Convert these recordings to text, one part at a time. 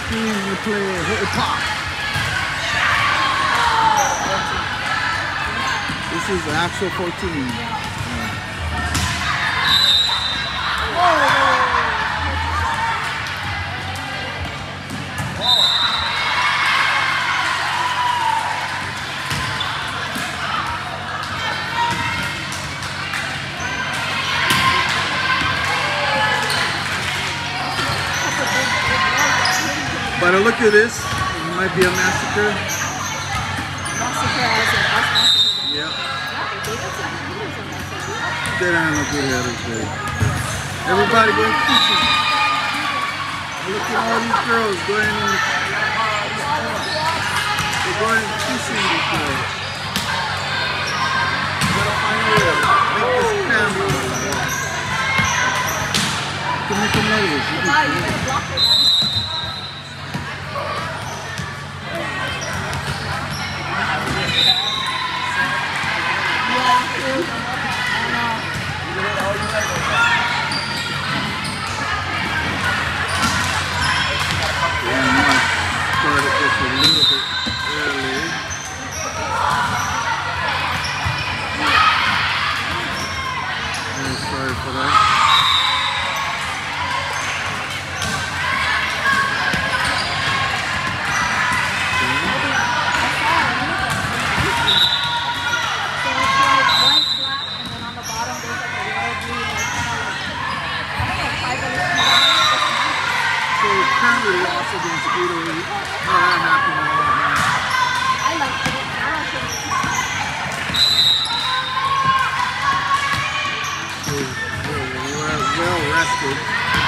screen we play hip hop. This is the actual 14. By the look of this, it might be a massacre. Yeah. They don't look good at it. Everybody going fishing. Look at all these girls going in. They're going fishing before. Gotta find a way out. Make this camera. You can make a noise. You can block it. Sorry for that. So currently lost against 808. Not that happy with all that. I like it. Well rested.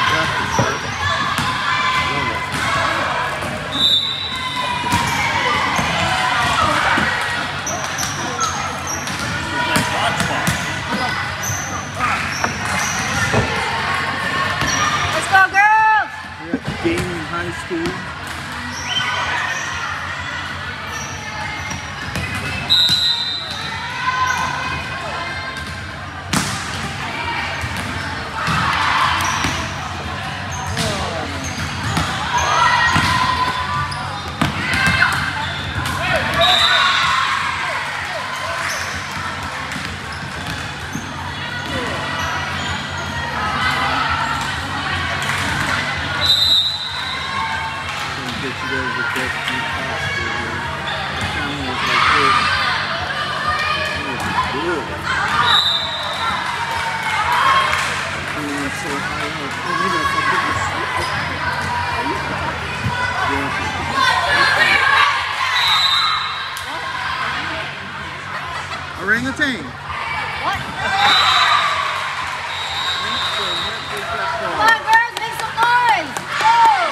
Let's go, girls! We're at Gaming High School. Orangutan. What? Come on, girls, make some noise! Go!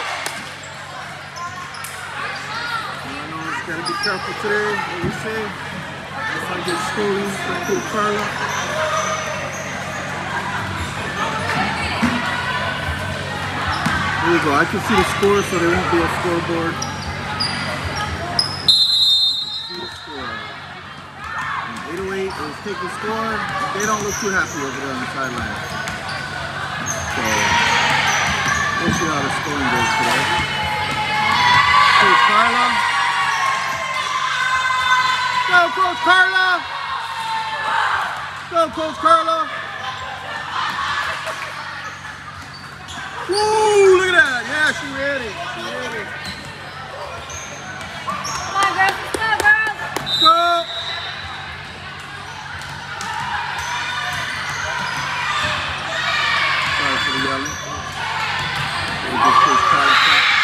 Gotta be careful today, what we say. If I get stolen from Coach Carla. Here we go. I can see the score, so there won't be a scoreboard. I can see the score. And 808 is taking the score. They don't look too happy over there on the sideline. So we'll see how the scoring goes today. Coach Carla. Go, Coach Carla! Go, Coach Carla! Woo! Look at that! Yeah, she ready. She ready. Come on, girls. Let's go, girls. Go! Sorry for the yelling. We'll just Coach Carla.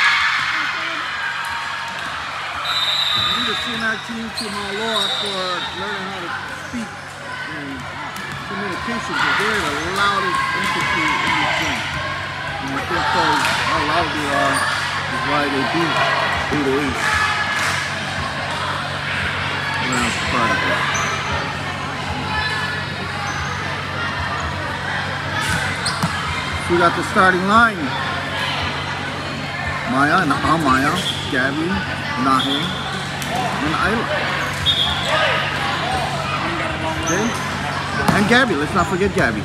I need to send our team to Maloa for learning how to speak and communication, because they're the loudest entity in the team. And I think how loud they are is why they beat 808. And I'm proud of that. So we got the starting line. Maya, Maya, Gabby, Nahe, and Ayla. Okay? And Gabby, let's not forget Gabby.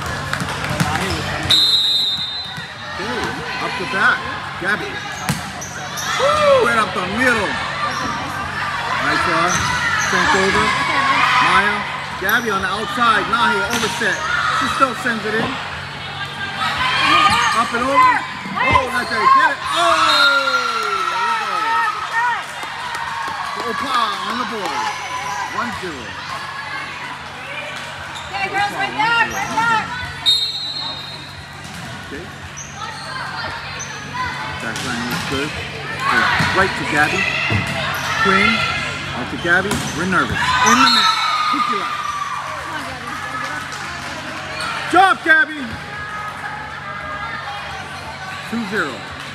Okay, up the bat, Gabby. Woo! Right up the middle. Nice one. Sent over. Maya. Gabby on the outside. Nahi overset. She still sends it in. Up and over. Oh, nice. Get it. Oh! There we go. Opa on the board. 1-0. Okay, girls, right there, right there. Okay. Back line looks good. Right to Gabby. Quinn. Out to Gabby. We're nervous. In the net. Cookie line. Come on, Gabby. Job, Gabby. 2-0.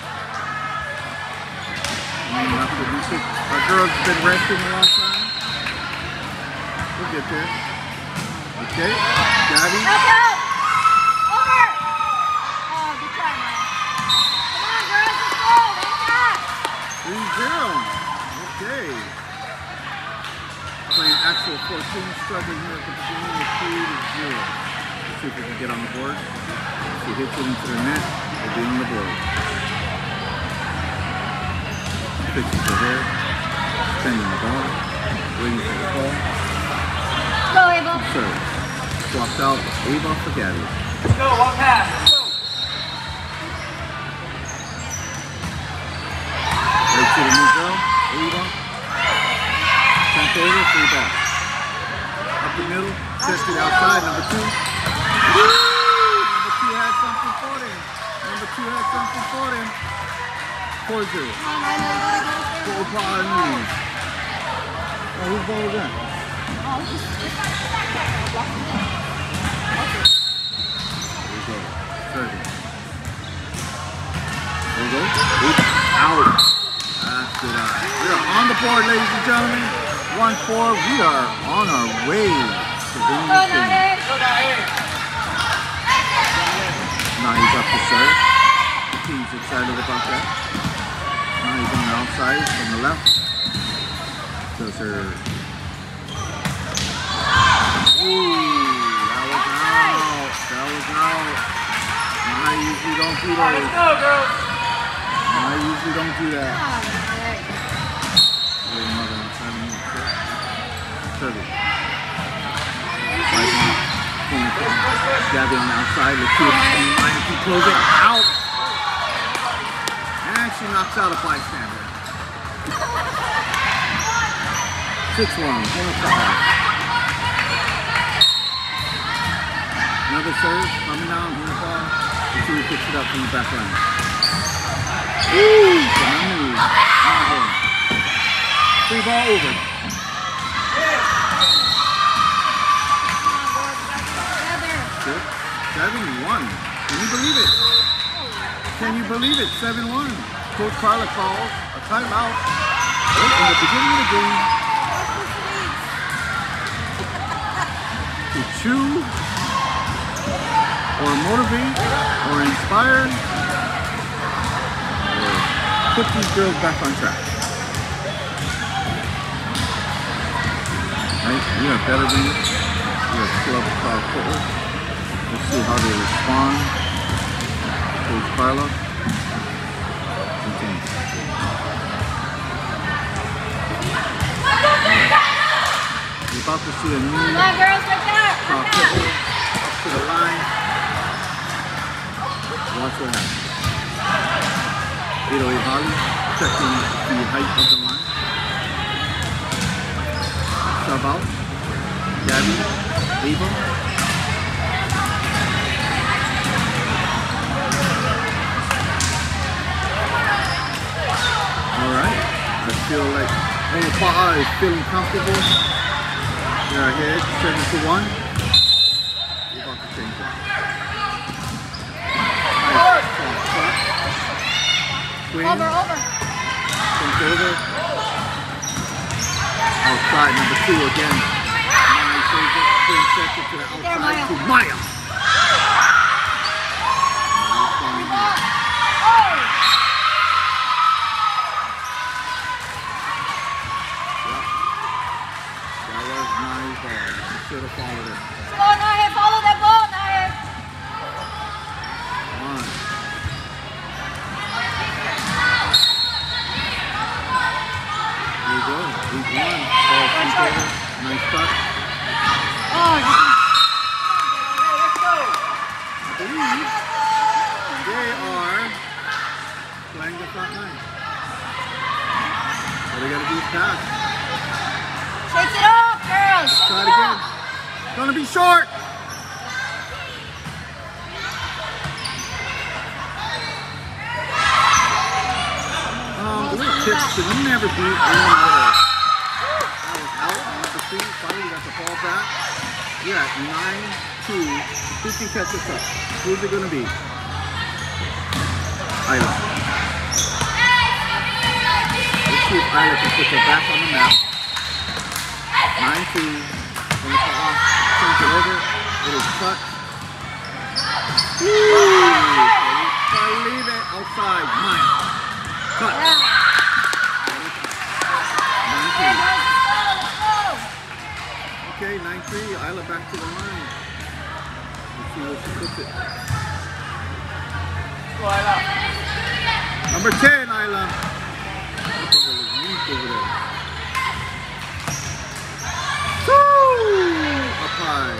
Our girls have been resting a long time. We'll get there. Okay. Gabby. Help out. Over. Oh, good try, man. Come on, girls, let's go. Let's go. 3-0. Okay. Playing actual 14, struggling here at the beginning with 2-0. Let's see if we can get on the board. If he hits it into the net, we'll be on the board. Fixes the hair, sending the ball, waiting for the ball. Go, Abel. Serve. Swapped out Ava for Gabby. Let's go, one pass. Let's go. Right to the new girl, Ava. Sent over, 3 ball. Up the middle, sets it outside, number 2. Woo! Number 2 had something for them. Number 2 had something for them. 4-0. Come on, I know you gotta go. What we're probably needing. Oh, whose ball was that? Oh, There we go. Serving. There we go. Oops. Out. That's good eye. We are on the board, ladies and gentlemen. 1-4. We are on our way to winning go, this game. Nahe. Go, Nahe. Now he's up to serve. The team's excited about that. Now he's on the outside from the left. Does her. Ooh, that was out. That was out. I usually don't do Let's those. go, girls. I usually don't do that. Come on, Nahe. Wait, another one. 7 minutes. Serve it. Gabby on the outside. Let's see if Ryan can close it. Out. And she knocks out a bystander. 6-1. Another serve coming down. Here ball. Let's see who picks it up from the back line. Woo! Cannot move. Not home. 3 ball over. Good. 7-1. Can you believe it? Can you believe it? 7-1. Coach Carla calls a timeout right in the beginning of the game to chew or motivate or inspire or put these girls back on track. Right? We are better than this. We are club called football. Let's see how they respond. Coach Carla. Okay. We're about to see a new Come on, girls, right there. crowd football up to the line. Watch what happens. Ito Ihali checking the height of the line. Sub out. Gabby. Ava. Alright, I feel like Omapa'a is feeling comfortable. They're ahead, 7-1. We're about to change that. Nice soft shot. Queen Over. comes over. Outside, number 2 again. Nice saves it. Queen sets it to the There, outside Maya. to Maya. That was nice ball. You should have followed it. Go, Nahe. Follow that ball, Nahe. Come on. you go. He's one. Oh, feet over. Nice touch. Oh, Let's go. I believe they are playing the front line. So they got to do is pass. shake it up, girls. Shake Try it it again. up. It's going to be short. The little tip should never be in the middle. That was out. Number 2. Finally got the ball back. We're at 9-2. Who can catch us up? Who's it going to be? Isla. Let's see if Isla can put her back on the map. 9-2. Gonna cut off. Turns it over. It is cut. Try to leave it outside. Mine. Cut. Yeah. 9-3. Let's go. Okay, 9-3. Isla back to the line. Let's see where she puts it. Go, Isla. Number 10, Isla. Look over the weak over there. Woo! Up high.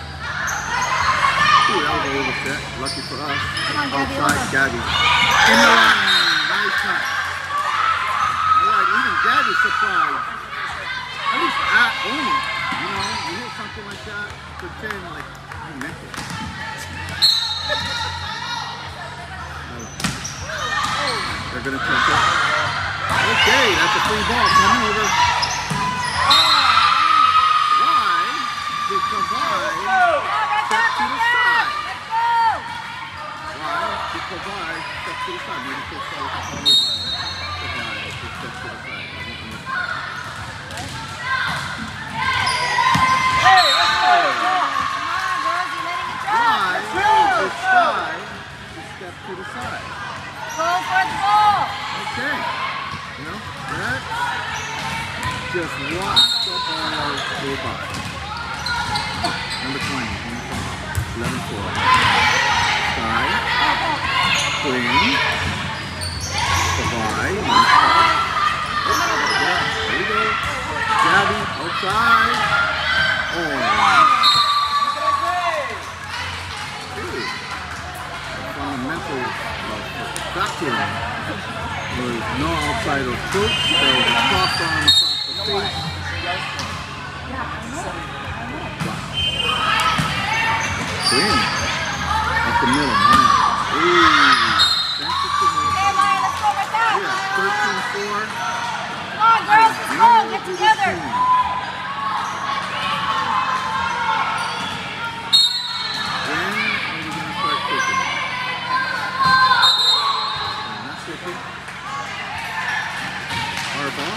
Ooh, that was a little set. Lucky for us. Come on, Gabby, Outside, over. Gabby. In the line. Nice touch. Alright, even Gabby's surprised. At least at home. You know, you hear something like that, pretend like you meant it. They're gonna touch it. Okay, that's a free ball. Coming over. Why did Kavai step to the side? Why did Kavai step to the side? Maybe she'll start with the ball. Kavai just stepped to the side. I don't understand. Hey, let's go. Why did Sky step to the side? Go for the ball. Okay. You know, let's just watch the ball go by. Number 20, 11-4. Sky. Queen. Kavai. There we go. Gabby outside. Oh. Fundamental vacuum. There was no outside of foot. There was a cross arm across the face. Queen. Up the middle, man. Ooh. Thanks to the Okay, Maya, let's go right there. Yeah, 13-4. Come on, girls, let's go. Get together. When are we going to start cooking? Not cooking. Our ball.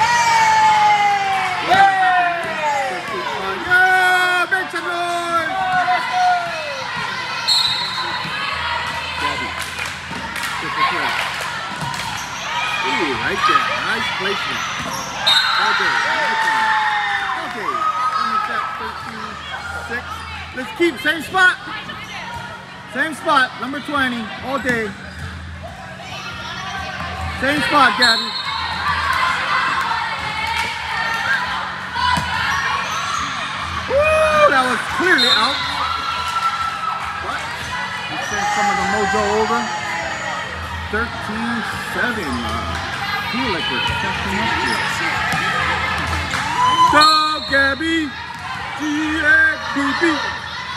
Yeah, make some noise! Gabby. Triple threat. Ooh, right there. Nice placement. Okay, nice one. Okay, I'm at 13-6. Let's keep, same spot. Same spot, number 20, all day. Same spot, Gabby. Woo, that was clearly out. But we sent some of the mojo over. 13-7. Feel like we're catching up here. Go, Gabby. G-A-B-B.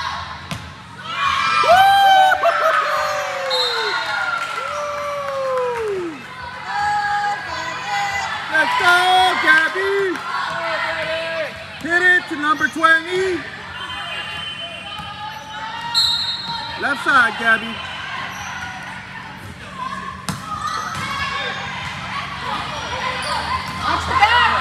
Let's go, Gabby! Hit it to number 20. Left side, Gabby. Watch the back.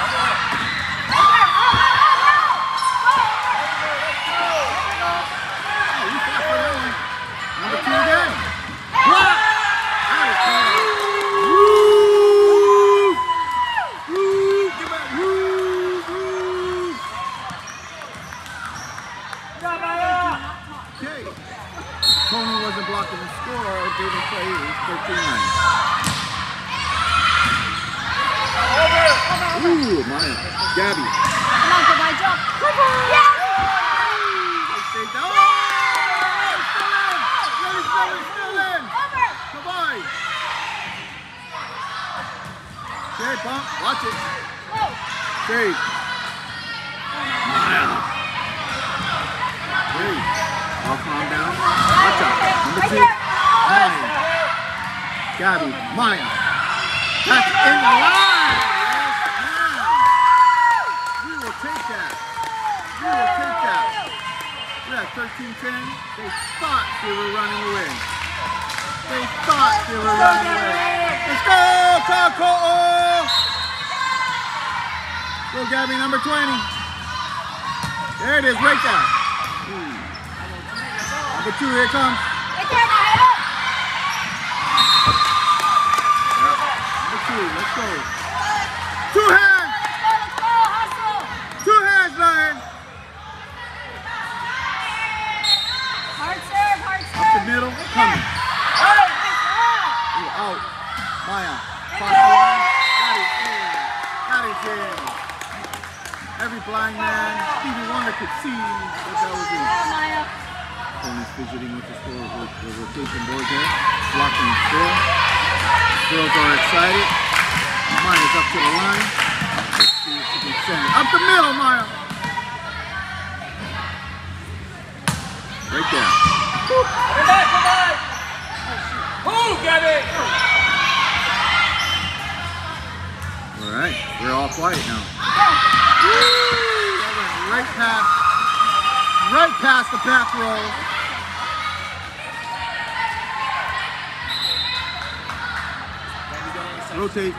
Oh, you fought for that one. Number 2 again. Block! Out of time. Woo! Woo! Give it. Woo! Woo! Okay. Tony wasn't blocking the score. Didn't play. It was 13-9. Over. Ooh, Maya. Gabby. Come on, Kawhi, jump. Yes! Still in. Still in. Over. Kawhi. Okay, bump. Watch it. Whoa. Shade. Maya. Shade. All calm down. Watch out. Number Right 2. there. Maya. Gabby. Maya. That's in the line. Yes, ma'am. We will take that. We will take that. We're at 13-10. They thought they were running away. They thought they were running away. Let's go, Kako! Go, Gabby, number 20. There it is, right there. Number 2, here it comes. Right there, now head up. Number 2, let's go. 2 hands! Let's go, hustle. 2 hands, Lion. Hard serve, hard Up serve. the middle, coming. Ooh, out. Maya. Cross the line. Got it in. Got it in. Every blind man, Stevie Wonder could see what that was in. Yeah, Maya. Tony's fidgeting with the score, with the rotation board there. Blocking the score. Girls are excited. Maya's up to the line. Let's see if she can send it. Up the middle, Maya. Right there. Come on! Move, Gabby! All right, we're all quiet now. That went right past the back row. Rotate.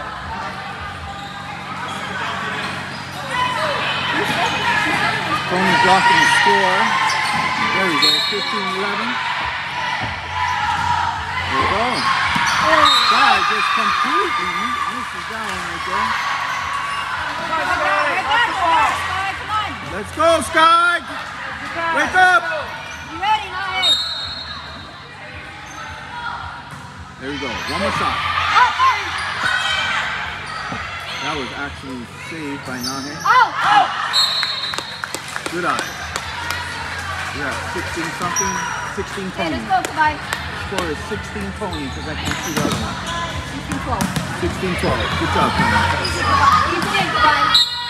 Tony blocking the score. There we go, 15-11. There we go. Guy just completely misses that one right there. Come on. Let's go, Sky! Wake up! You ready, Nahe? There we go, one more shot. Up. That was actually saved by Nahe. Out. Good eye. We're at 16-something, 16 Okay, let's ponies. go, Kawhi. Score is 16 ponies because I can't see the other one. 16-12. 16-12. Good job, Tony. Easy in, Kawhi.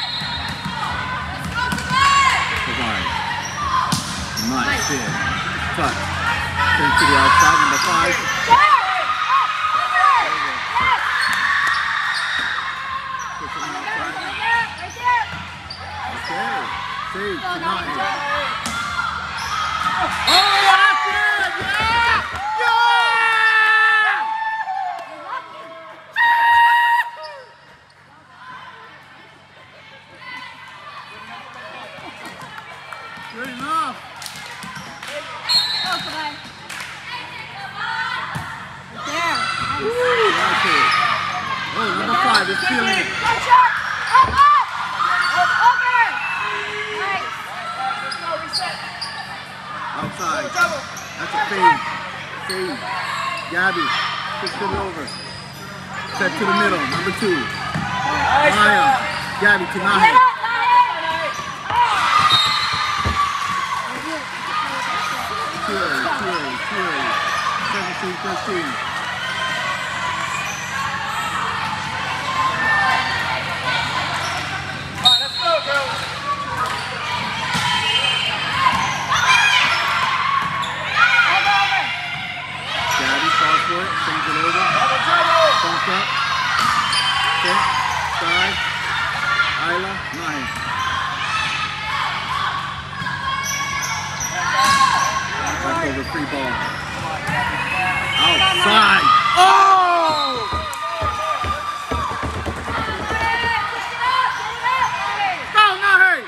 Kawhi. Nice hit. Touch. Turn to the outside, number 5. Push it outside. Right there. Okay. Save Go, to Nahe, Nahe. jump. Oh, that's it! Yeah! Good enough. Go, Kawhi. There. Nice. That's it. Oh, number 5 is feeling it. Good shot. Up. Over. Nice. Outside. That's a fade. Fade. Gabby. Pushed it over. Set to the middle. Number 2. Maya. Gabby to Get Nahe. up, Nahe. Too early. 17-13. Let's go, girls! Over. Gabby falls for it. Sends it over. Bumps up. Okay. Sky. Isla. Nahe. Back over free ball. Outside. Oh! Go, Nahe!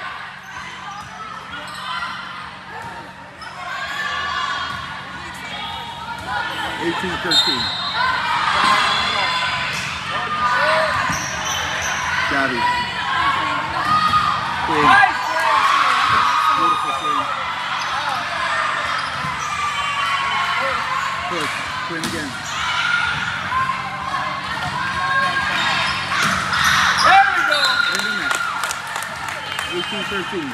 Gabby. Big. Beautiful thing. Push. Quinn again. There we go! 18-13.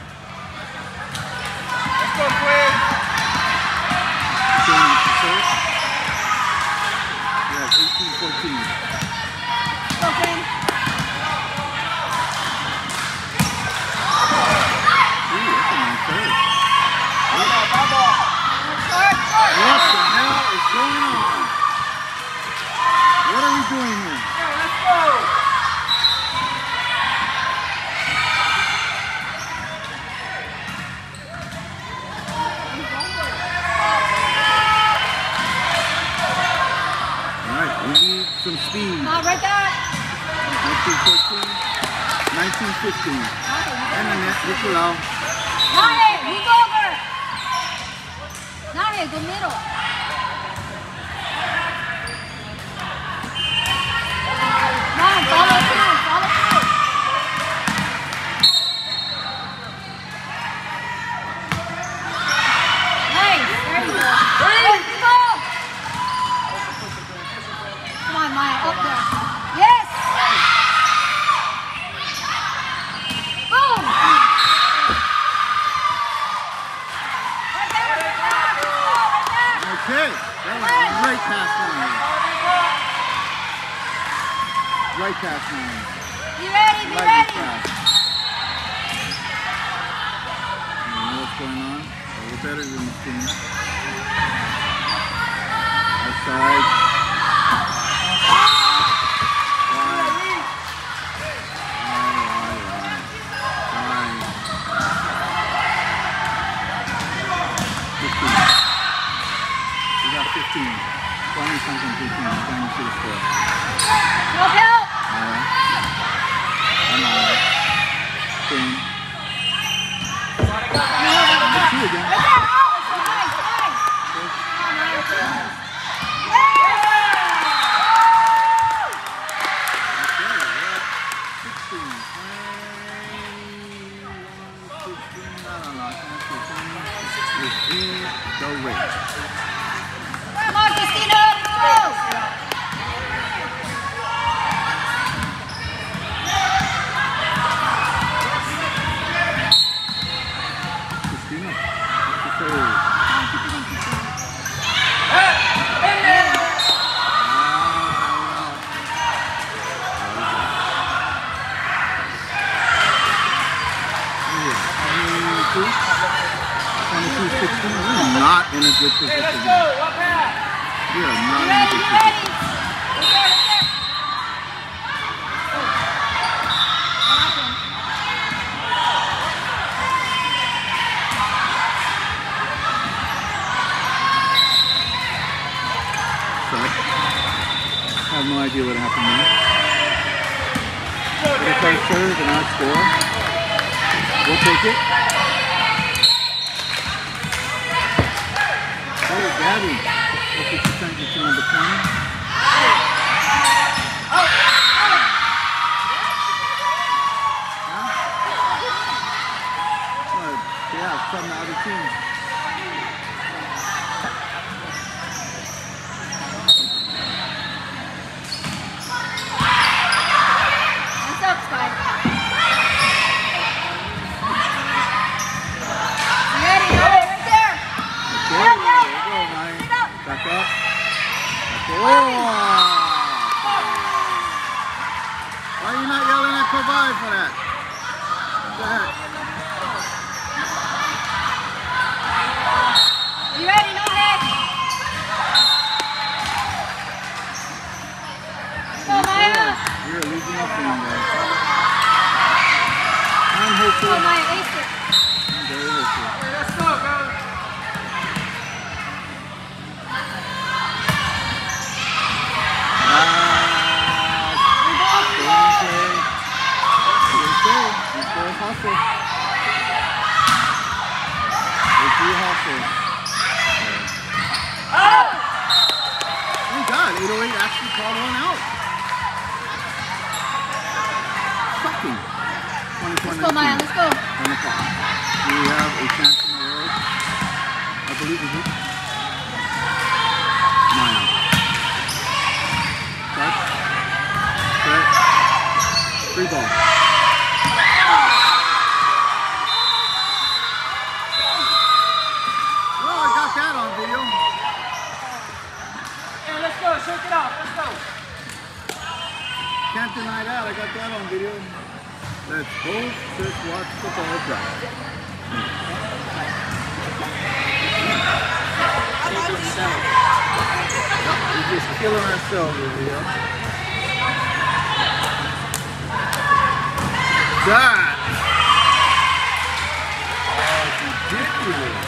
Let's go, Quinn. Quinn up to serve. Yes, 18-14. Go, Quinn. Ooh, that's a nice serve. Ball. Short, short. What the hell is going on? What are we doing here? Yeah, let's go. All right, we need some speed. Come on, right there. 19-14, 19-15. And the net, Nicolau. Nane, move over. Nane, go middle. Come on, follow through, follow through. Nice, there you go. Hey, go. Come on, Maya, up there. Yes. Boom. Right there, right there. Okay, that was a great pass line. Right pass line. Be ready, be Lightning ready. fast. You know what's going on? We're better than this team. Outside. We got 15. 20 something 15. Trying to score. Help, help. Maya. I'm Maya. Queen. Number 2 again. Right there, out. Nice, nice. Come on, Maya. Within the range. Come on, Christina, let's go. Christina, what's the third? We're not in a good position. Hey, let's go. Up half. We are Be not in a ready, good be position. ready. Right there, right there. What happened? So, I have no idea what happened there. If I serve and I score, we'll take it. Oh, Gabby. Look at you trying to get to number 20. Yeah, from the other team. What's up, Spy? You ready? Right there. Okay, there you go, Ryan. Back up. Oh! Why are you not yelling at Kobai for that? What the heck? You ready? No head. Go, Maya. You're losing your phone, guys. I'm Go, hopeful. Maya. Ace it. I'm very hopeful. Hey, let's go, guys. Hustle. They do hustle. Thank God, 808 actually called one out. Fucking. 24-19. Let's go, Maya. Let's go. 10 o'clock. We have a chance in the world. I believe it's it. Maya. Touch. Set. Free ball. Thursday night out. I got that on video. Let's both just watch the ball drop. We're just killing ourselves over here. That is ridiculous.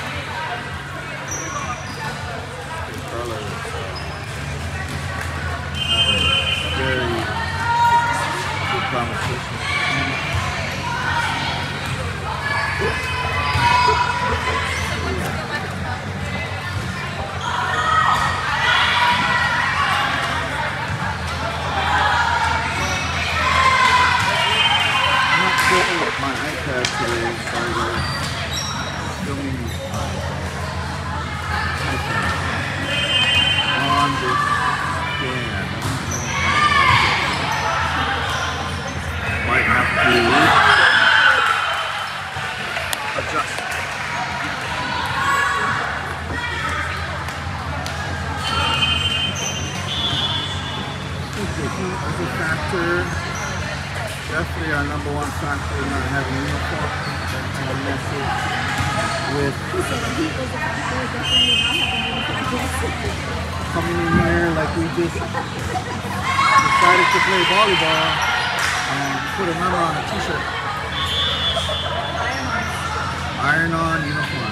Very good conversation. My iPad today started filming on this scan. Might have to adjust. I think the heat is a factor. Definitely our number one factor not having uniform. That's kind of message with coming in here like we just decided to play volleyball and put a number on a t-shirt. Iron on uniform.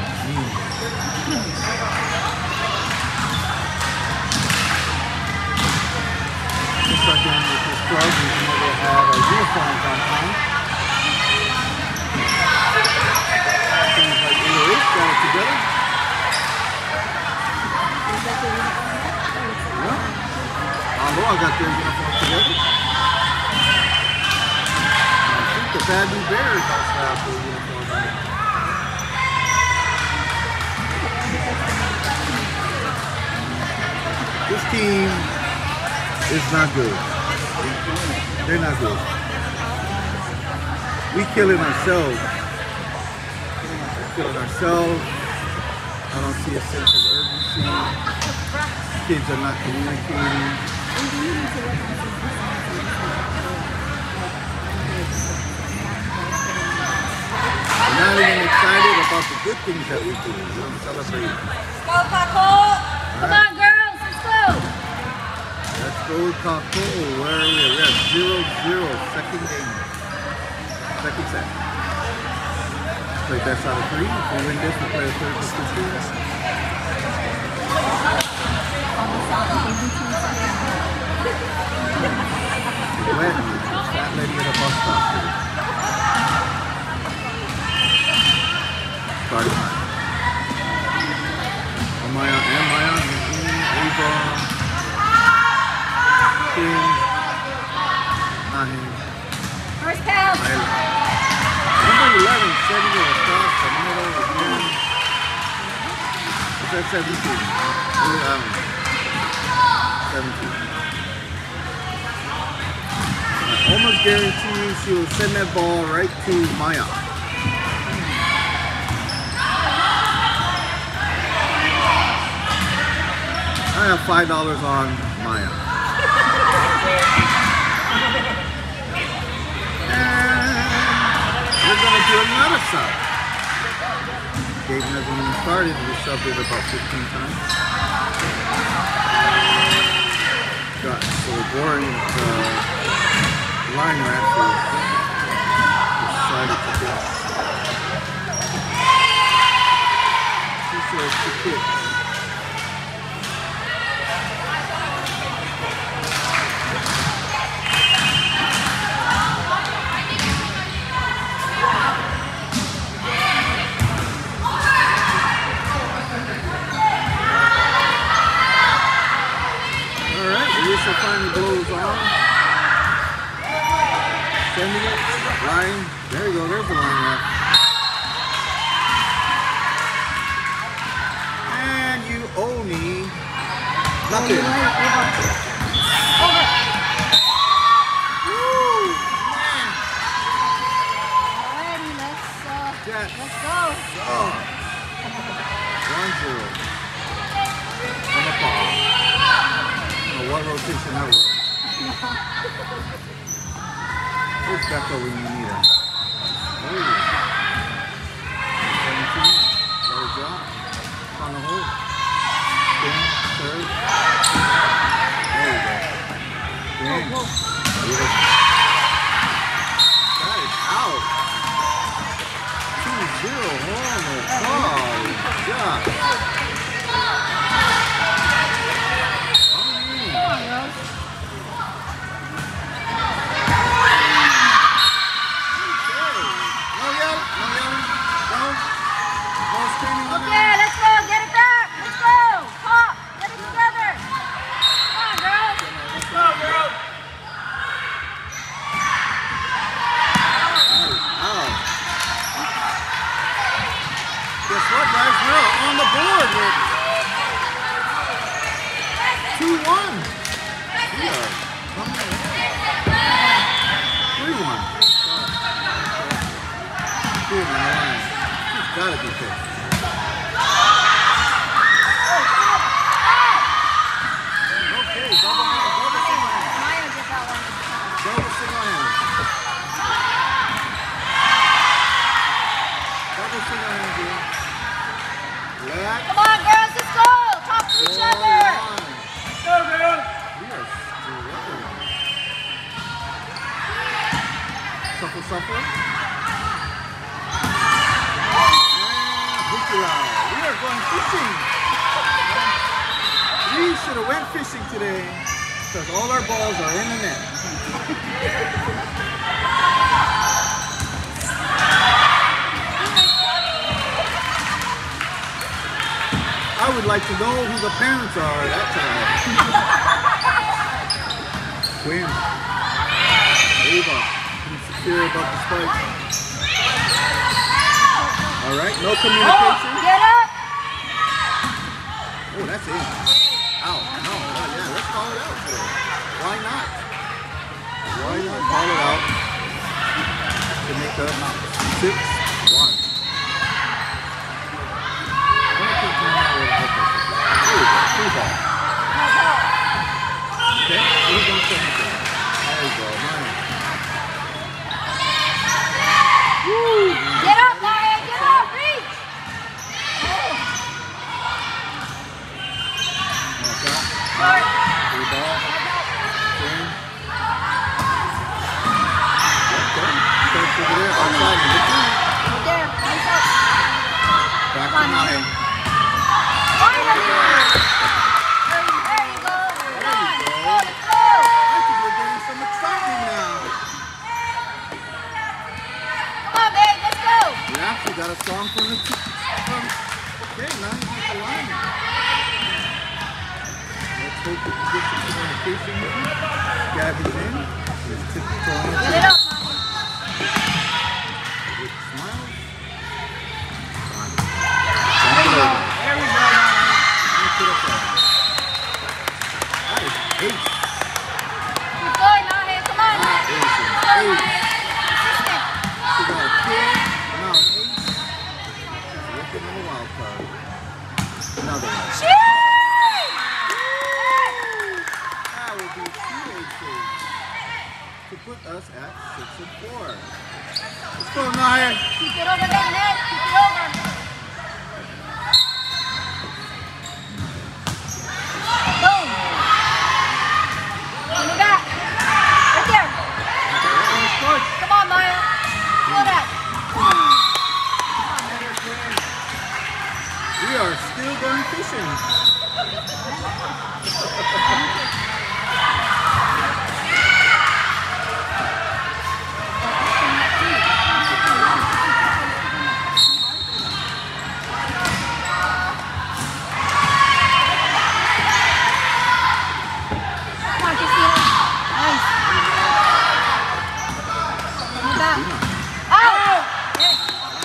Just like in with this club, we will have our uniforms on time. Things like Louis got it together. Yeah. Although I got their uniforms together. I think the Bad New Bears also have their uniforms on. This team is not good. They're not good. We killing ourselves. We're killing ourselves. I don't see a sense of urgency. Kids are not communicating. We're not even excited about the good things that we do. We don't celebrate. Go, Paco! Come on, girls, let's go! Let's go, Paco. Where are we? We're at 0-0, second game. Second set. Play best out of 3. If we win this, we play a third to 2. Wet. Fat lady at a bus stop. Starting line. Amaya, Ava, King, Nahin. First pass! Number 11, setting it across the middle again. It's at 17. 17. I almost guarantee you she will send that ball right to Maya. I have $5 on Maya. And we're going to do another sub. Game hasn't even started. We subbed it about 15 times. Got so boring. Line actually decided to do. She says the kids. So finally blows on. Sending it. Line. There you go. There's the line there. And you owe me nothing. Woo! Man. Alrighty, let's go. 1-0. On the ball. What rotation that was. Where's Becca when you need her? Oh. 17. Got a drop. On the hole. Spin. Third. There you go. Spin. That is out. 2-0. Oh my God. Yeah. Okay, let's go. Get it back. Let's go. Pop. Get it together. Come on, girls. Let's go, girls. Guess what, guys? We're on the board with 2-1. We are coming ahead. 3-1. Dude, on the line. She's got to be pissed. Okay, double single hand. Maya did that one. Double single hand. Double single hand, dude. Let's Come on, girls. Let's go. Talk to each other. Let's go, girls. We are struggling. Shuffle, shuffle. And hookula. We are going fishing. We should have went fishing today because all our balls are in the net. I would like to know who the parents are at that time. Quinn. Ava. Secure above the spike. Alright, no communication. Get up. Oh, that's it. Out. No, yeah, let's call it out today. Why not? Why not call it out to make us 6-1? Free ball. Okay, who's going to say anything? There you go, money. Woo! Get up, Maya. Get up. Reach. Start. Free ball. Spin. Okay. First over there, outside, number 2. Right there. Nice up. Back Come to on, Maya. There you go. Come on. Let's go. Let's go. I think we're getting some excitement now. Come on, babe. Let's go. We actually got a song from the okay, now you got the line. Let's hope we can get some communication here. Gabby's in. She's tiptoeing. Get it up, Mama. With smiles. There we go. There we go. That is ace. Keep going, Nahe. Come on. That is Go, an Nahe. ace. Consistent. She got a kill. Now an ace. She's looking on the wild card. Another one. Cheers! That would be 2 aces to put us at 6-4. Let's go, Naya. Keep it over that net. Keep it over. Boom. Bring it back. Right there. Come on, Maya. Feel that. We are still going fishing. Come on, Christina. Nice. Bring it back. Out. Yes.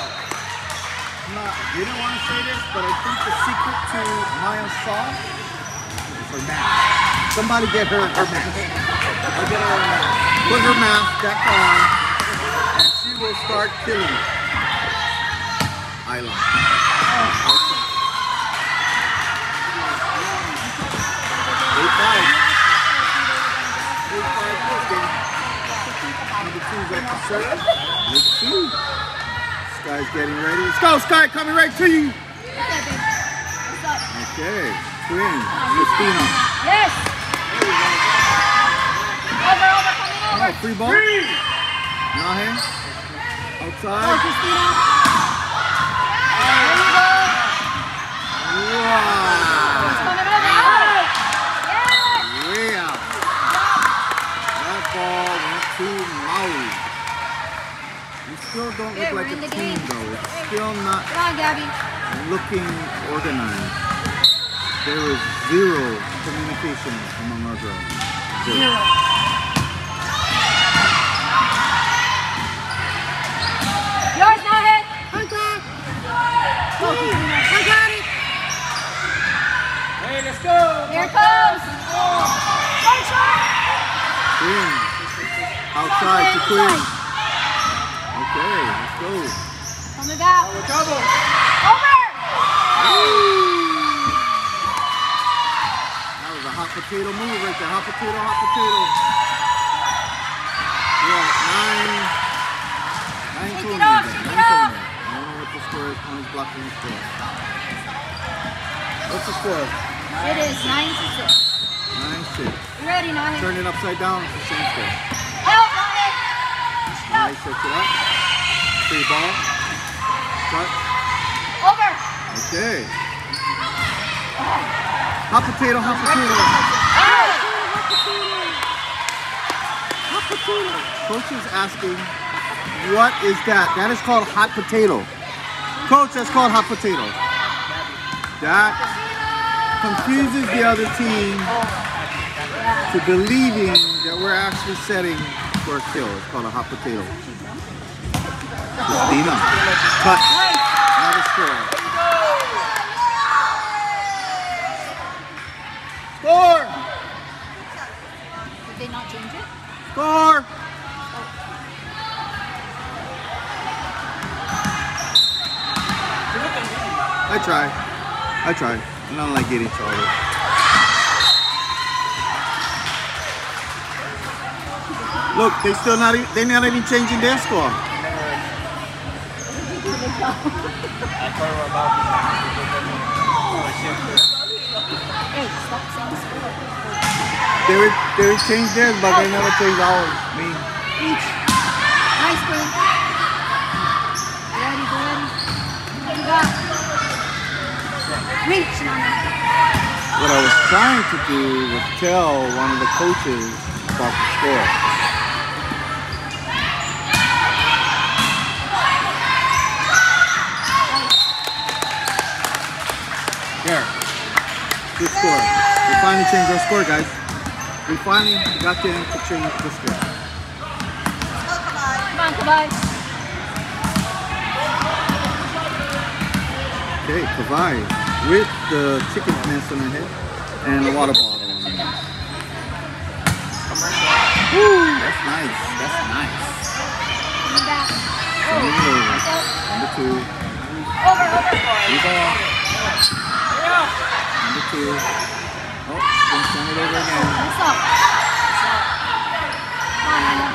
You didn't want to say this, but I think the secret to Maya's sauce is her mask. Somebody get her mask. I'll get her mask. Put her mask back on, and she will start killing Isla. Okay. 8-5. 8-5 cooking. Number 2. Seems like the serve. Let's see. Sky's getting ready. Let's go, Sky, coming right to you. What's up? Okay, Twin, Christina. Yes. Over, coming over. Oh, free ball. Nahe. Oh, Outside. Christina. There you go. Wow. It's coming over. Yes. Way out. That ball went to Maui. You still don't look like a team, though. It's still not Come on, Gabby. looking organized. There is zero communication among our girls. Zero. Yours, Nahe. Hey, let's go. Here it comes. One shot. Queen. Outside to Queen. Okay, let's go. Coming back. Double. Over. That was a hot potato move right there. Hot potato, hot potato. Yeah, nine Take it total. off, Nine take it total. off. I don't know what the score is. Tony's blocking the score. What's the score? It is 9-6. 9-6. You ready, Nahe? Turn it upside down. It's the same score. Help, Nahe. Nice, sets it up. Free ball. Cut. Over. Okay. Hot potato, hot potato. Hot potato. Coach is asking, what is that? That is called hot potato. Coach, that's called hot potato. That confuses the other team to believing that we're actually setting for a kill. It's called a hot potato. Christina. Cut. Another score. Score! Did they not change it? Score! I try. I don't like getting charted. Look, they're not even changing their score. Hey, stop saying score. They changed theirs, but they never changed ours. Me. Each. Nice, Queen. Ready, go ready. What you got? Reach, Nana. What I was trying to do was tell one of the coaches about the score. Here. Good score. We finally changed our score, guys. We finally got them to change the score. Come on, Kavai. Okay, Kavai with the chicken nest on her head and a water bottle on her head. Woo, that's nice. That's nice. Coming back. Number two. Over. Rebound. Number two. Oh, gonna send it over again. What's up? Come on, Nana.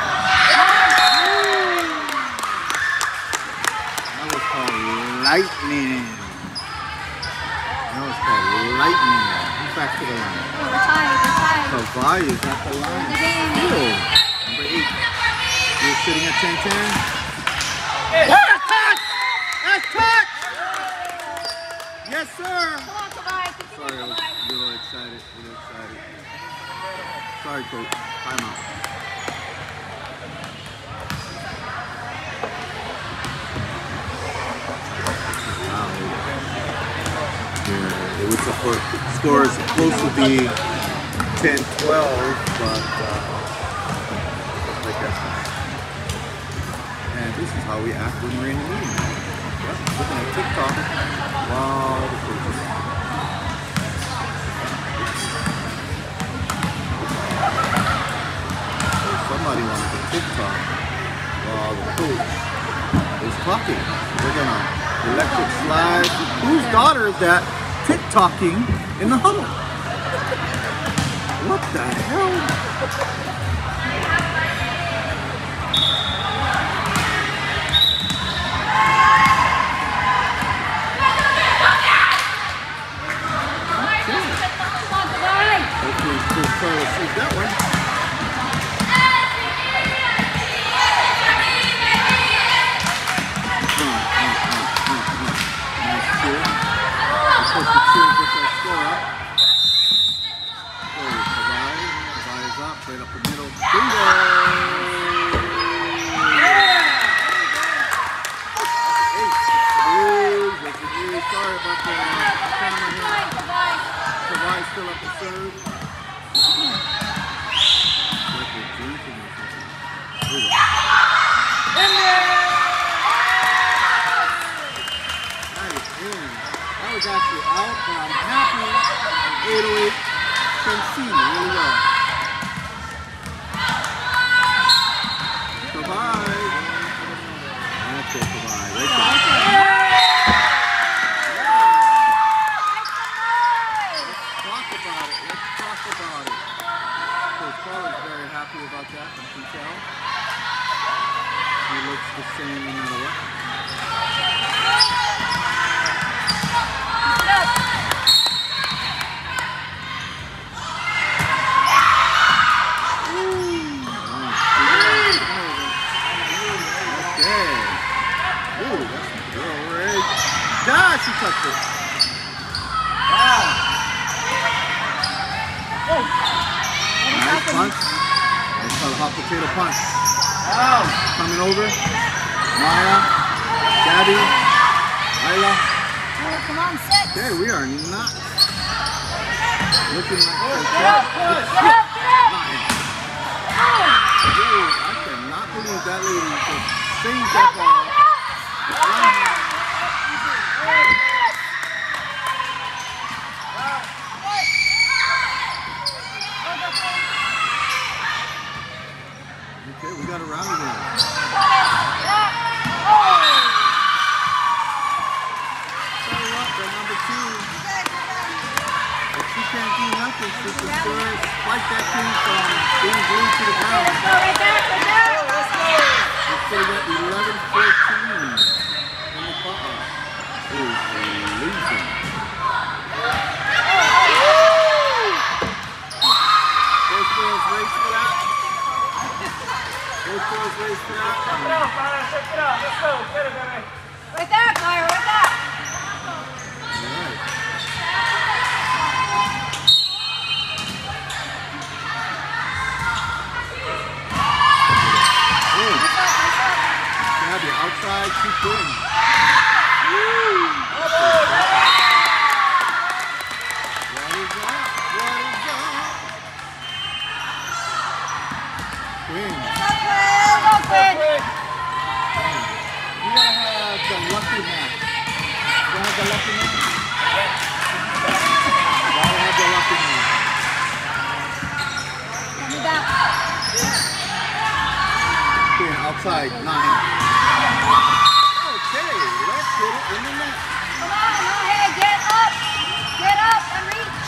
That was called lightning. That was called lightning. Who's back to the line? Oh, we're tied. Kavai is at the line. The game. Still. Number 8. You're sitting at 10-10. Hey. That's touch! That's touch! Yes, sir! Come on, Kavai. Sorry, I was a little excited. Sorry, coach. Time out. Wow. Yeah, it was the score is supposed to be 10-12, but like that's nice. And this is how we act when we're in the meeting. Yep, looking at TikTok. Wow, the coaches. Somebody wanted to TikTok while the coach is talking. We're gonna electric slide. Whose daughter is that TikToking in the huddle? What the hell? actually out, but I'm happy 808 can see me really well. Provide. That's it, provide. Right there. Let's talk about it. Coach Paul is very happy about that, I can tell. He looks the same no matter what. Gosh, he touched it. Wow. Oh. Nice punch. That's called a hot potato punch. Wow. Coming over. Maya. Gabby. Ayla. Oh, come on, 6. Okay, we are not looking like Get up, push. Get up, get up. not him. Oh. Dude, I cannot believe that lady just saved that ball. Okay, we got a round again. So what, the number 2. If she can't do nothing, she can sure spike that team from being glued to the ground. Right there, right there. Let's say that 11-14 in the ball is losing. Both girls race for that. Both girls race for that. Check it out, Connor. Check it out. Let's go. Get it, baby. Right there, Claire, right there. All right. Gabby, outside, keep going. What is that? What is that? Queen. Go, Quinn. You gotta have the lucky man. You gotta have the lucky man? Gotta have the lucky man. Come back. Queen, outside, not him. Okay, let's put it in the net. Come on, Jorge, get up. Get up and reach.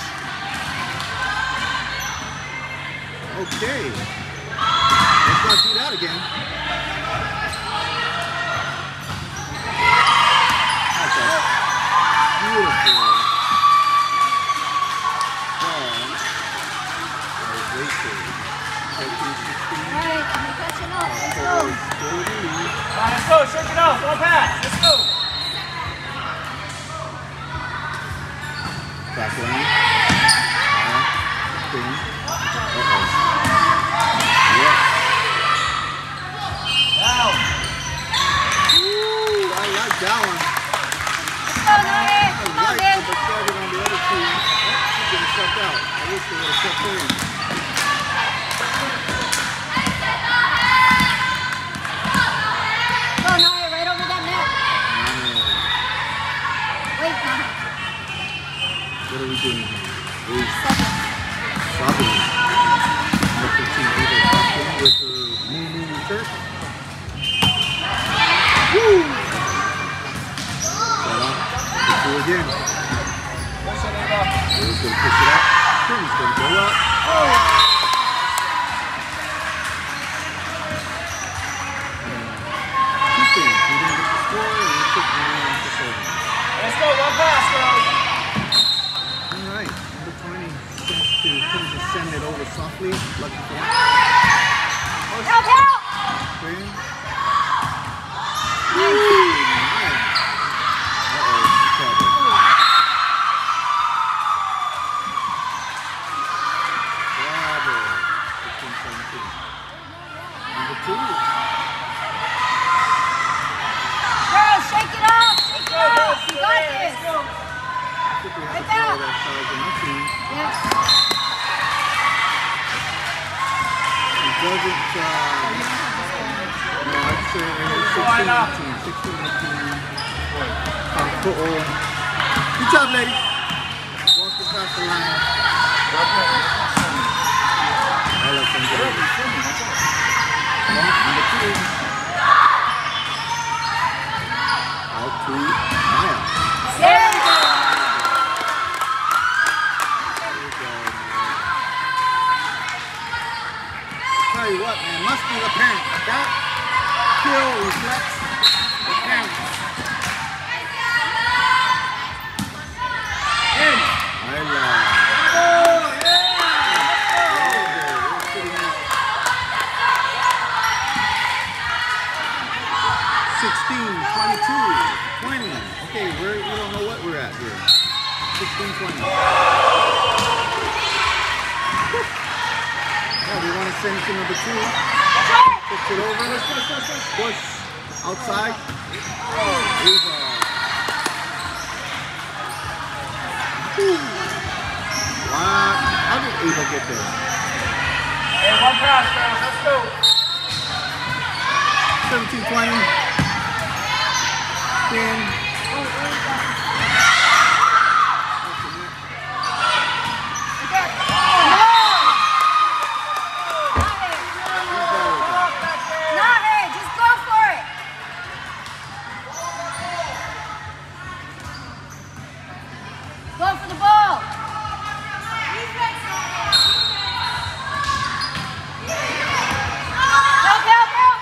Okay. Let's not do that again. That's a beautiful ball. All right, you're catching up. Let's go. All right, let's go. Shake it off. One pass. Let's go. Back line. Queen. Yes. Down. Ooh, I like that one. Let's go, Jorge. I Come on, like man. the target on the other team. She's getting stepped out. I wish they would have stepped in. Go, Jorge, right over that net. Wait, no. What are we doing here? We're Second. stopping. Number 15 over Austin with her moo shirt. Woo! Set up. Let's do it again. Push it up. He's going to push it up. He's going to go up. Two things. We didn't get the score and we took one off the shoulder. Let's go. One pass, girls. All right. Number 20 to send it over softly. Lucky for that. Help, help. Queen. Nice. Nice. Uh-oh. Trouble. Bravo. 15-17. Number 2. Girls, shake it off. Shake it off. You got this. Let's go. I think we have Right to follow there. that size on our team. Yes. It doesn't, no, I'd say 16-18. 16-18. Good job, ladies. Walk across the line. I like them good. Number 2. Out to Maya. There we go. Tell you what, man, must be the parents. That kill reflects the parents. I love. Oh, yeah. 16, 22, 20. Okay, we don't know what we're at here. 16, 20. Oh, we want to send it to number 2. Push it over. Push outside. Oh, Ava. Wow. How did Ava get there? Hey, one pass, girls. Let's go. 17, 20. 10. Go for the ball. Help, help, help.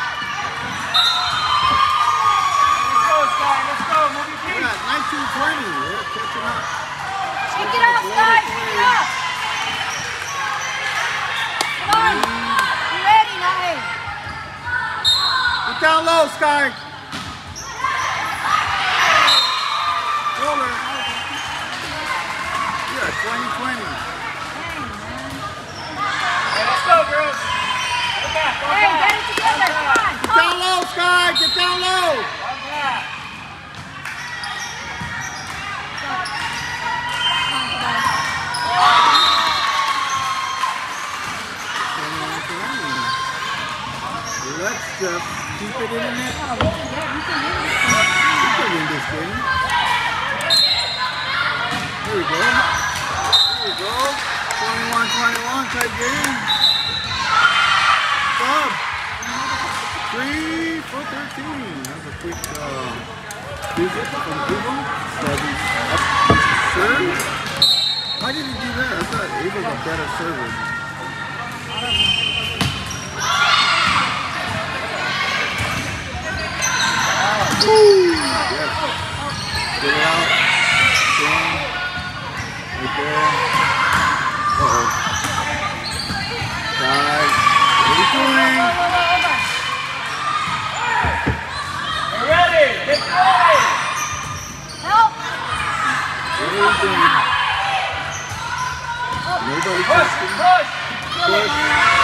Let's go, Sky. Let's go. Move your feet. We're at 19, 20. We're catching up. Shake it up, Sky. Shake it up. Come on. You ready, Nahe? Get down low, Sky. Roller. Yeah, 20-20. Hey, let's go, girls. Go back. Go Hey, back. get it together. Come on. Get down low, Sky. Get down low. One pass. Let's just keep it in the net. Oh, we can win this game. We can win this game. There we go. There we go. 21-21 type game. Sub. 3 for 13. That's a quick visit from Ava. Serve. Why did he do that? I thought Ava was a better server. Yes. Get it out. Stand. Right there. Uh-oh. Guys. What are we doing? We're ready. Get ready. Help. What are we doing? Nobody Push. touching. Push. Push.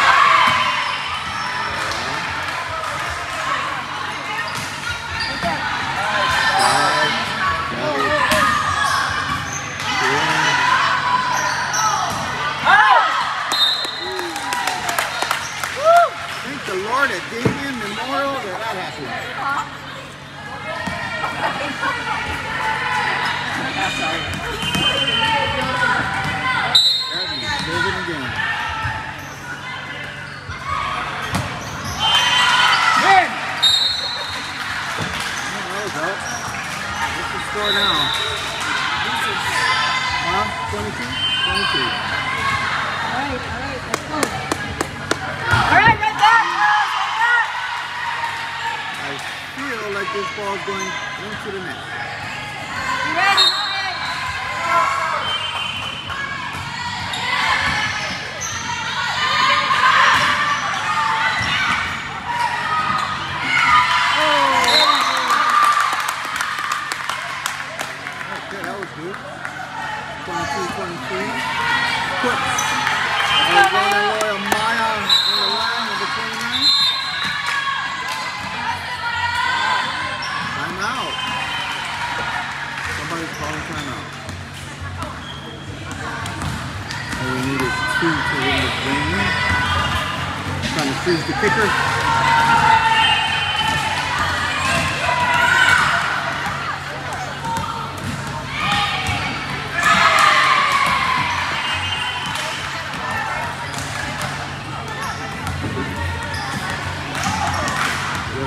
Thank the Lord at Damien Memorial that happened. Abby, serving again. Win. That was out. What's the score now? Huh? 22? 22. All right, let's go. All right, right back, girls, right back. I feel like this ball's going into the net. You ready, Nahe? Okay, that was good. 22-23. Put Loyal Maya on the line, number 29. Timeout. Somebody's calling timeout. All we need is 2 to win this game. Trying to freeze the kicker.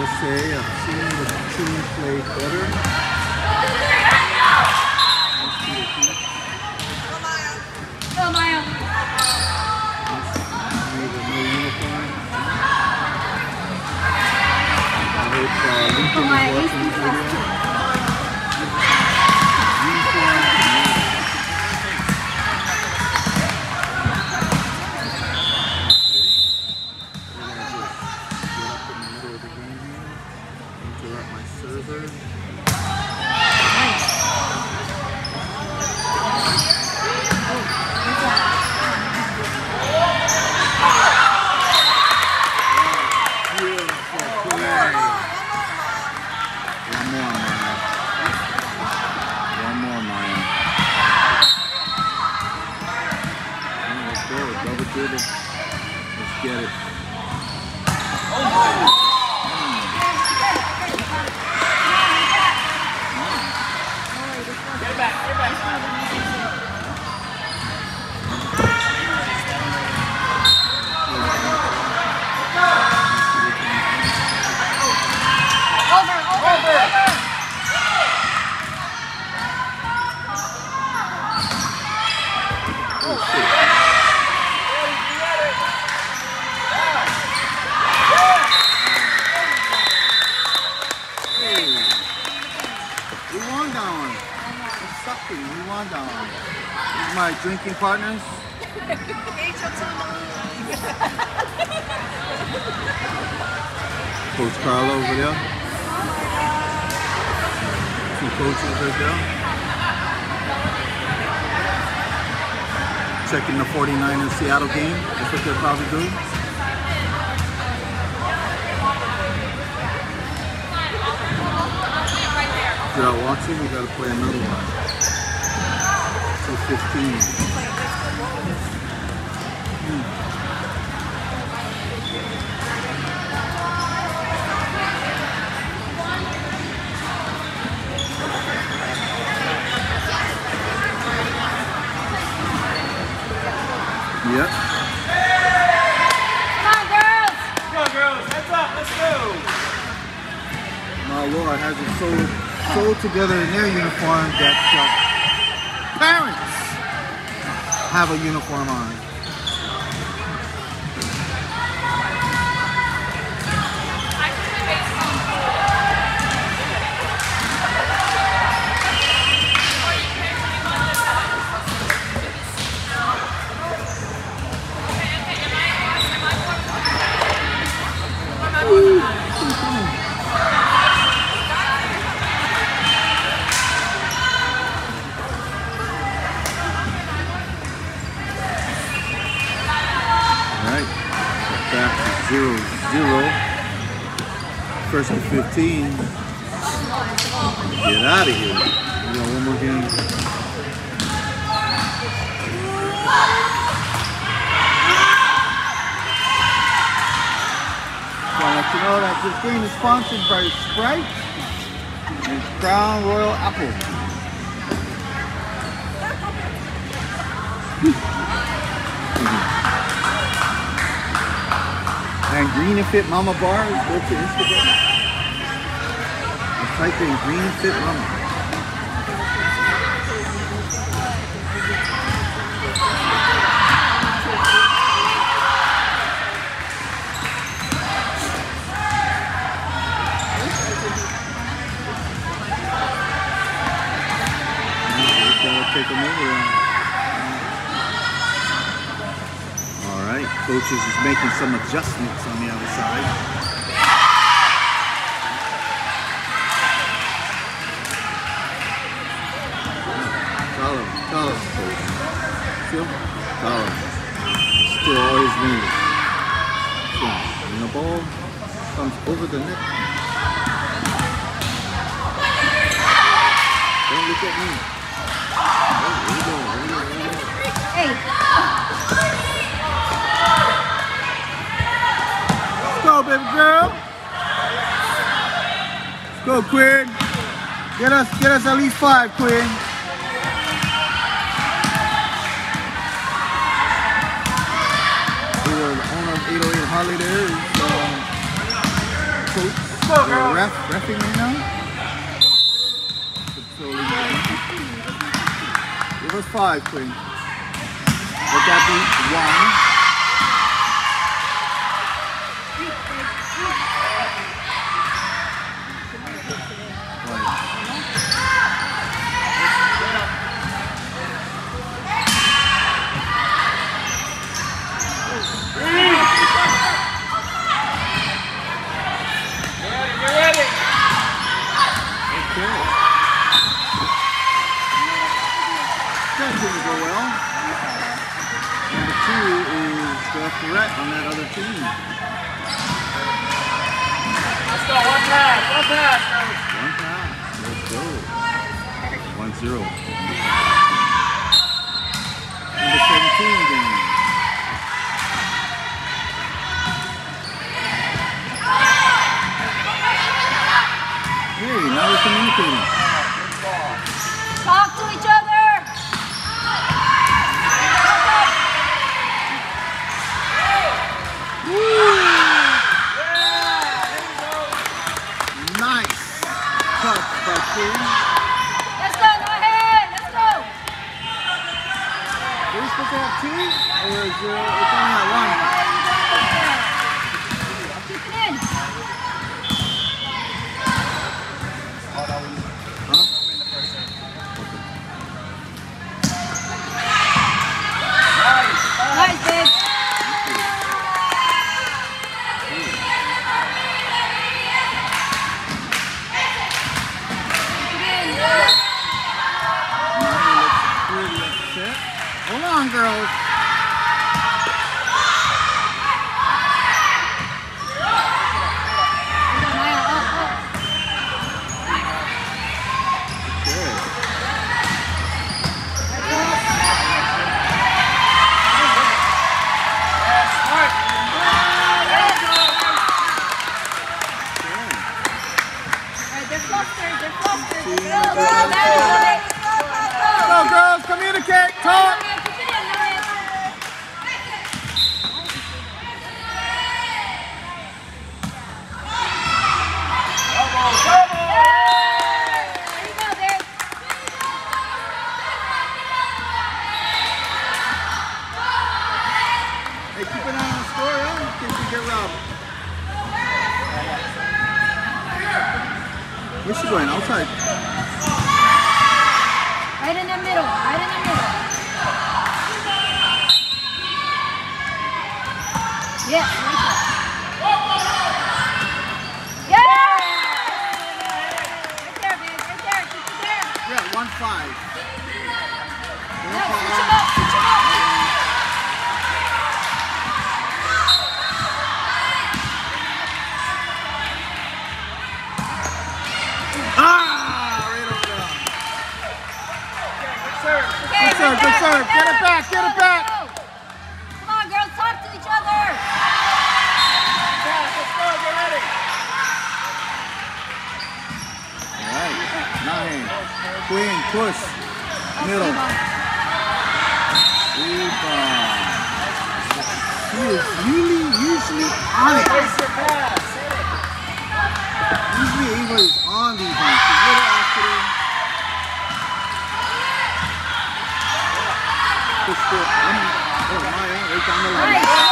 gotta say, I've seen the team play better. Go, Maya. With no uniform. I hope Lincoln is watching this video. Uniform. Let's get it. Get back, get back. Over. We won that one. It's sucking. We won that one. These are my drinking partners. Coach Carlo over there. Two coaches right there. Checking the 49ers Seattle game. That's what they're probably doing. If you're out watching, we gotta play another one. 2:15. Yep. Come on, girls. Go, girls. Heads up. Let's go. My Lord has it so together in their uniform that parents have a uniform on. Back to 0-0. First and 15. Get out of here. We got one more game. So I'd like to know that this game is sponsored by Sprite and Crown Royal Apple. And Green and Fit Mama Bars, go to Instagram. Just type in Green and Fit Mama. Gotta take them over there. Coaches is making some adjustments on the other side. Colin, coach. Still, Colin. Still always moves. And the ball comes over the net. Don't look at me. Oh, where you going? Hey. Go, baby girl. Let's go, Quinn. Get us at least 5, Quinn. The owner of 808 Harley there is Coach Let's go, girls. Reffing right now? Give us 5, Queen. Let that be 1. Threat on that other team. Let's go, one pass, One pass. Let's go. 1-0. Number 17 game. Hey, now we're communicating. Talk to each other. Let's go, go ahead, let's go. Are we supposed to have 2? Or is it's only at 1? Keep it in. Huh? Nice, babe. Hold on, girls. Go, girls, communicate, talk. Hey, keep an eye on the score, huh? In case we get robbed. Where's she going? Outside. Right in the middle, right in the middle. Yeah, right there. Yeah! Right there, babe, right there, keep it there. Yeah, 1-5. No, switch him up, switch him up. Good serve, good serve. Get it back, get it back. Come on, girls, talk to each other. Let's go, get ready. All right, 9. Queen, push. Middle. She is usually on it. Usually Ava is on these ones. She's a little off today. Push for Maya, right down the line.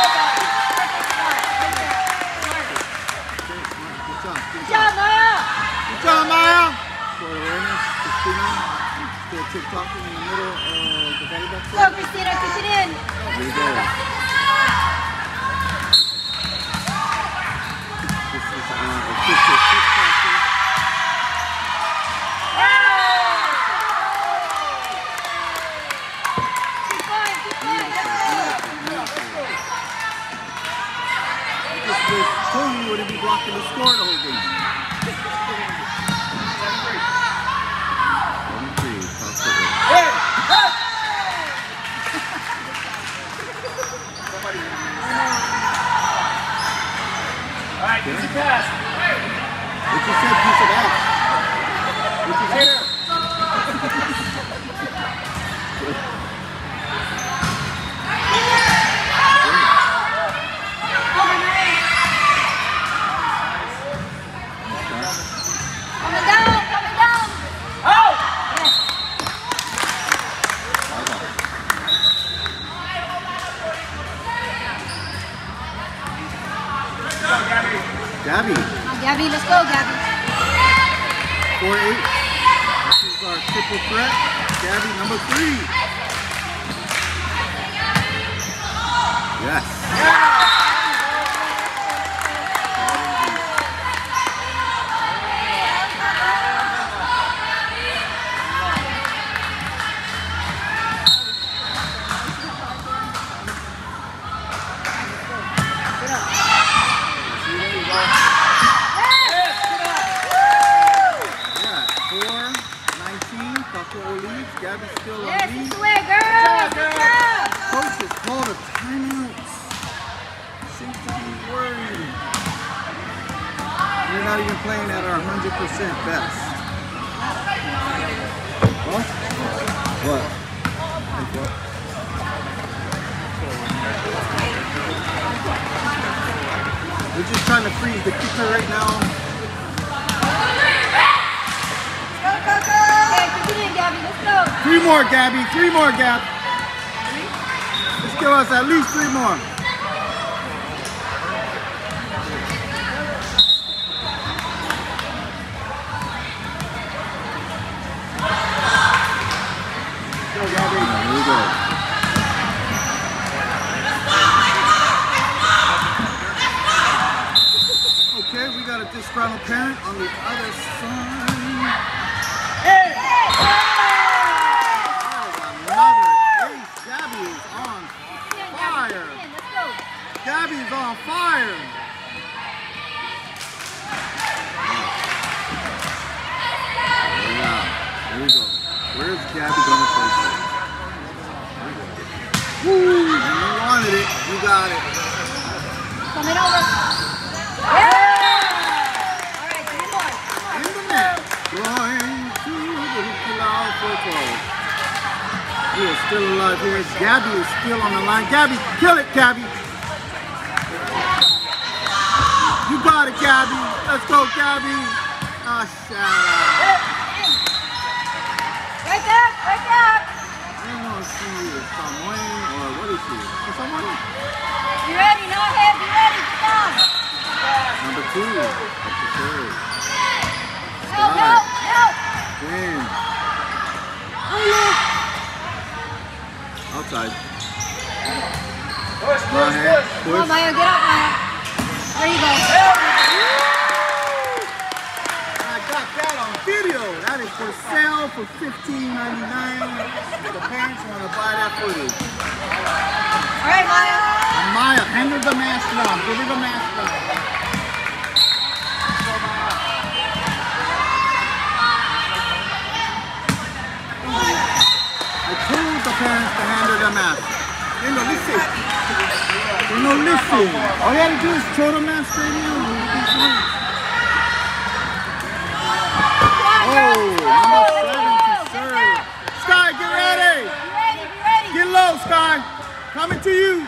Good job, Good job, Maya. Good job, Maya. For awareness, Christina. Still tick-tocking in the middle of the volleyball Go, court. Christina, keep it in. There you go. This is official tick-tocking. Tony would be blocking the score the whole game. 1-3, top foot. All right, easy pass. What you said, piece of ass. What you said? 4-8. This is our triple threat. Gabby, number 3. Yes. Gabby's still on Yes, lead. this way, girls. Good job. Coach has called a timeout. Seems to be worried. We're not even playing at our 100% best. Huh? What? We're just trying to freeze the kicker right now. Let's go. 3 more, Gabby. 3 more, Gab. Let's give us at least 3 more. Go, Gabby. There we go. Okay, we got a disgruntled parent on the other side. Gabby's on fire. Yeah, there we go. Where's Gabby going to place it? Woo! You wanted it. You got it. Coming over. Yeah! All right, 3 more. In the net. Going to the Hukilau for 12. We are still alive here. Gabby is still on the line. Gabby, kill it, Gabby. You got it, Gabby. Let's go, Gabby. Ah, shout out. Right up, right up. I don't want to see if Samuel or what is he? Is someone? Be ready, no head, be ready, get down. Number 2. That's the 3rd. Help, help, help. Win. Outside. Push, push, Maya, push. Come on, Maya, get up, Maya. There you go. I got that on video. That is for sale for $15.99. The parents want to buy that footage. All right, Maya. And Maya, hand her the mask down. Give her the mask down. I told the parents to hand her the mask. They know, listen. They know, listen. All you gotta do is throw the mask right here. Oh, number 7 to serve. Sky, get ready. Be ready, be ready. Get low, Sky. Coming to you.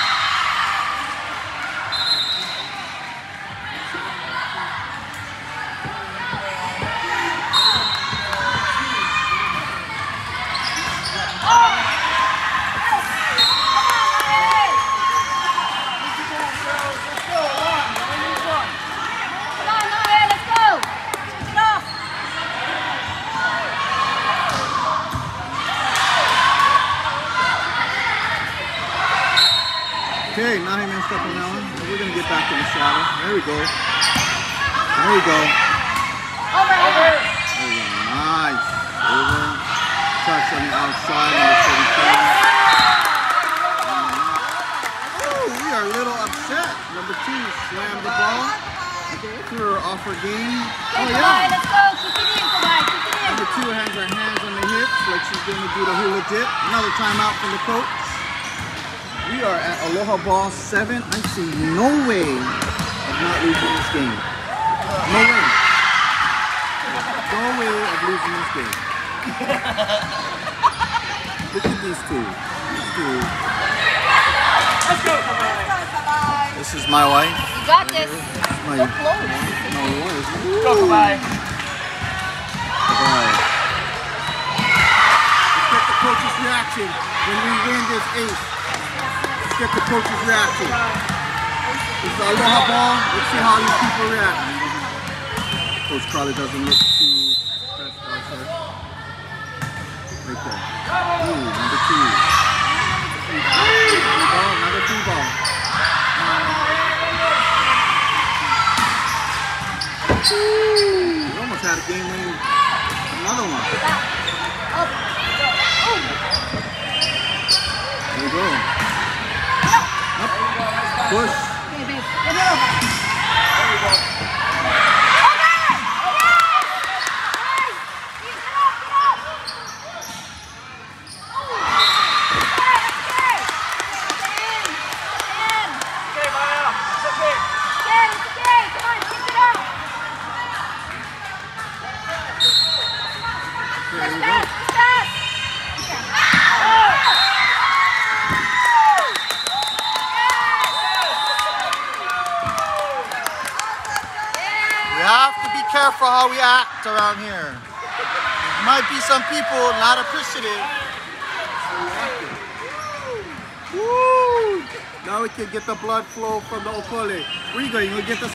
Okay, now he messed up on that one. We're going to get back in the shadow. There we go. There we go. Over, over. There we go. Nice. Over. Touch on the outside. Oh, we are a little upset. Number 2 slammed the ball. Threw her off her game. Oh, yeah. Let's go. Kick it in, Kawhi. Kick it in. Number 2 has her hands on the hips like she's going to do the hula dip. Another timeout from the coach. We are at Aloha Ball 7. I see no way of not losing this game. No way. No way of losing this game. Look at these two. These two. Let's go, Kawhi. This is my wife. You got this. My So close. wife. Go, Kawhi. Bye. Let's get the coach's reaction when we win this 8th. Let's get the coach's reaction. This is Aloha Ball. Let's see how these people react. Coach probably doesn't look too Right there. Ooh, number 2. Another free ball. Ooh, almost had a game winning. Another one. There you go. Up. Push. Okay, babe. Get it over. There you go. Okay, Maya. It's okay. There you go. We have to be careful how we act around here. There might be some people not appreciative. Woo! Now we can get the blood flow from the Okole. Where you going? You gonna get the